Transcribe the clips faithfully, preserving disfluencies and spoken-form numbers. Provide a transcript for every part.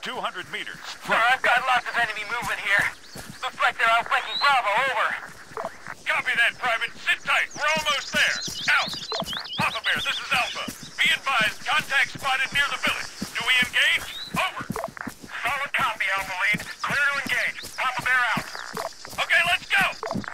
two hundred meters. Sir, I've got lots of enemy movement here. Looks like they're outflanking Bravo, over. Copy that, Private. Sit tight. We're almost there. Out. Papa Bear, this is Alpha. Be advised, contact spotted near the village. Do we engage? Over. Solid copy, Alpha Lead. Clear to engage. Papa Bear out. Okay, let's go.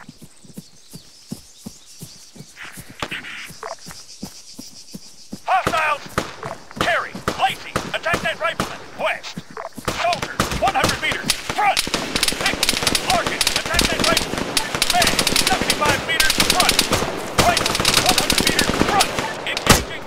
Hostiles! Terry, Lacey, attack that rifleman. West. Soldier, one hundred meters. Front. Nick, Larkin, attack that rifleman. May, seventy-five meters. Front. Rifleman, one hundred meters. Front. Engaging.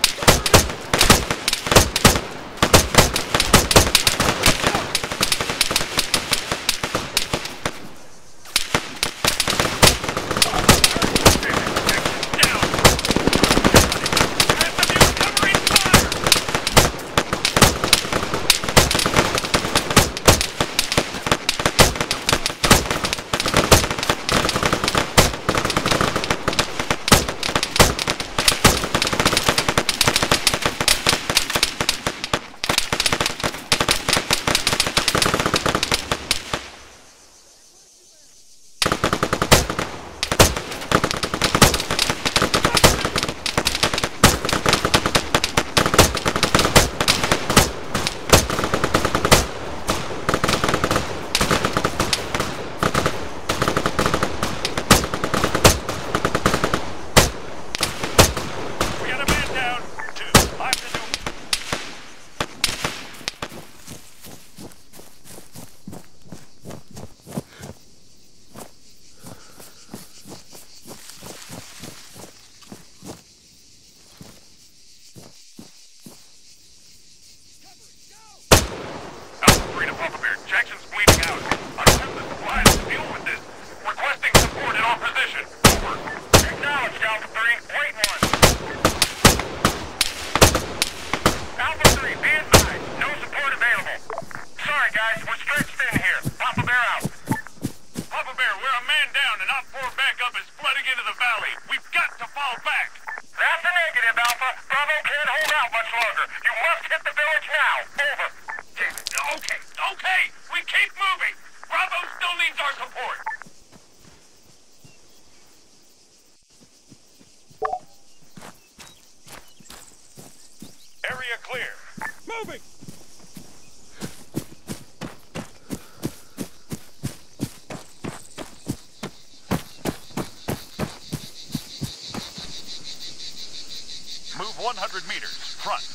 one hundred meters. Front.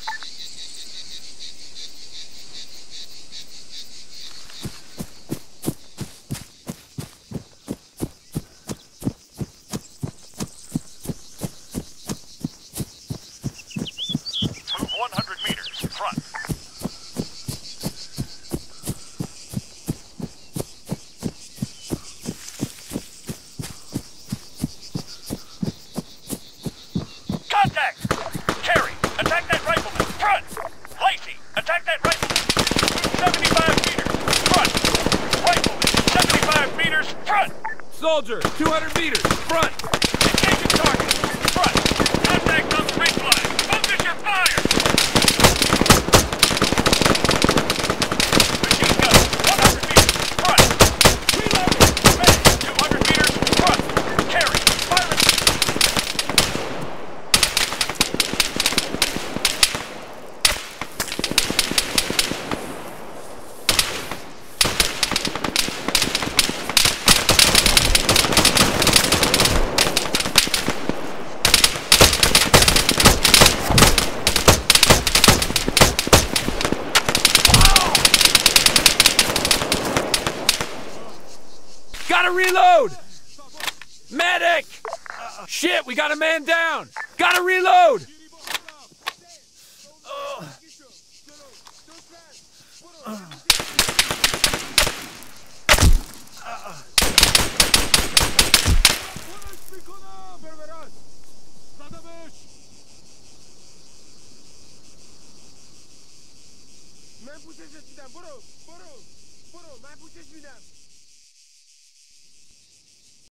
Move one hundred meters. Front. Contact! Terry, attack that rifleman. Front! Lacey, attack that rifleman. seventy-five meters. Front! Rifleman, seventy-five meters. Front! Soldier, two hundred meters. Front! Engaging target. Front! Contact on the ridge line. Focus your fire! Machine gun, one hundred meters. Front! Reloading. Medic, two hundred meters. Front! Terry, fire it. Gotta reload! Medic! Uh, shit, we got a man down! Gotta reload! Uh, uh, uh. من پوششت میدم برو برو برو من پوشش میدم